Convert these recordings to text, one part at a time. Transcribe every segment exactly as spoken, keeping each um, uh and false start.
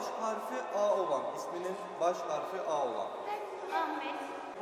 baş harfi A olan, isminin baş harfi A olan. Ahmet.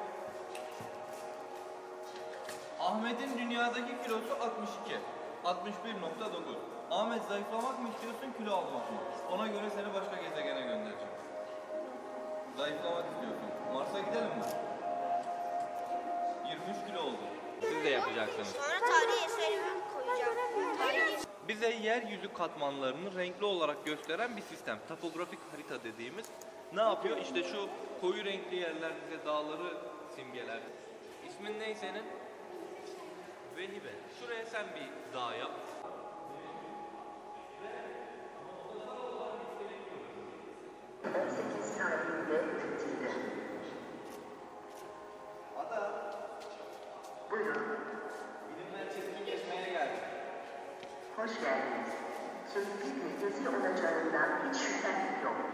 Ahmet'in dünyadaki kilosu altmış iki. altmış bir nokta dokuz. Ahmet zayıflamak mı istiyorsun, kilo almak mı? Ona göre seni başka gezegene göndereceğim. Zayıflamak istiyorsun. Mars'a gidelim mi? yirmi üç kilo oldu. Siz de yapacaksınız. Sonra tarihi eserimi koyacağım. Tarihi... Bize yeryüzü katmanlarını renkli olarak gösteren bir sistem. Topografik harita dediğimiz. Ne yapıyor? İşte şu koyu renkli yerler bize dağları simgeler. İsmin ne senin? Velibe. Şuraya sen bir dağ yap. on sekiz tarihinde üretildi. Ada. Buyurun, Bilim merkezini gezmeye geldik. hoş geldiniz. Keyifli bir gezi olacağından hiç şüphem yok.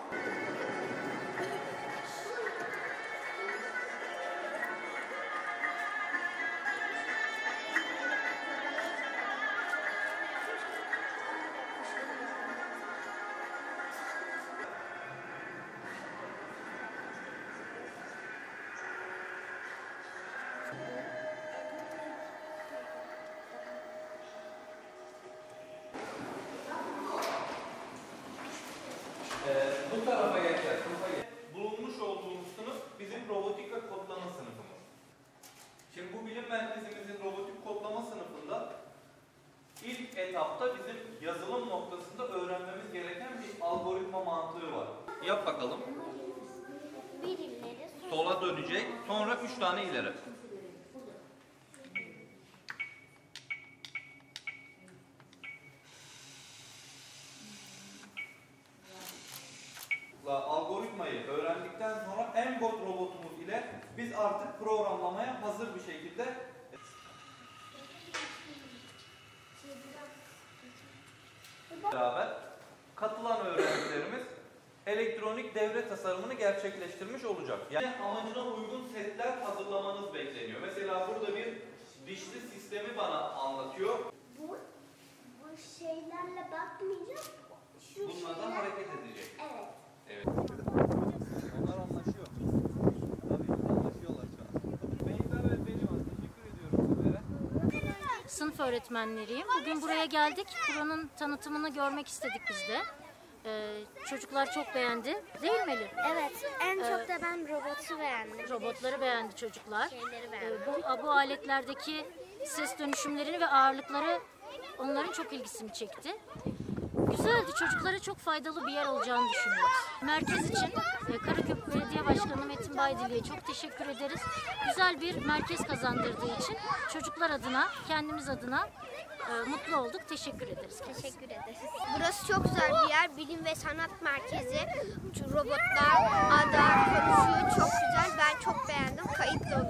Ee, bu tarafa geçeceğiz. Bulunmuş olduğumuz sınıf bizim robotik ve kodlama sınıfımız. Şimdi bu bilim merkezimizin robotik kodlama sınıfında ilk etapta bizim yazılım noktasında öğrenmemiz gereken bir algoritma mantığı var. Yap bakalım. Birimleri Sola dönecek, sonra üç tane ileri. Algoritmayı öğrendikten sonra M-Bot robotumuz ile biz artık programlamaya hazır bir şekilde beraber katılan öğrencilerimiz elektronik devre tasarımını gerçekleştirmiş olacak. Yani amacına uygun setler hazırlamanız bekleniyor. Mesela burada bir dişli sistemi bana anlatıyor. Bu, bu şeylerle bakmayacağım. Şu Bunlardan şeyler... hareket edecek. Evet. Evet. Onlar anlaşıyor. Tabii anlaşıyorlar şu an. Beyza ve Berivan, teşekkür ediyorum sizlere. Sınıf öğretmenleriyim. Bugün buraya geldik. Buranın tanıtımını görmek istedik biz de. Ee, çocuklar çok beğendi. Değil mi Elif? Evet. En çok da ben robotu beğendim. Robotları beğendi çocuklar. Şeyleri Ee, beğendim. bu, bu aletlerdeki ses dönüşümlerini ve ağırlıkları onların çok ilgisini çekti. Güzeldi. Çocuklara çok faydalı bir yer olacağını düşünüyoruz. Merkez için e, Karakök Belediye Başkanı Metin Baydili'ye çok teşekkür ederiz. Güzel bir merkez kazandırdığı için çocuklar adına, kendimiz adına e, mutlu olduk. Teşekkür ederiz. Teşekkür ederiz. Burası çok güzel bir yer. Bilim ve sanat merkezi. Şu robotlar, ada konuşuyor. Çok güzel. Ben çok beğendim. Kayıt da